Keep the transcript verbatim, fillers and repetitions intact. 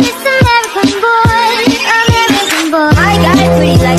this American boy, American boy. I got a pretty like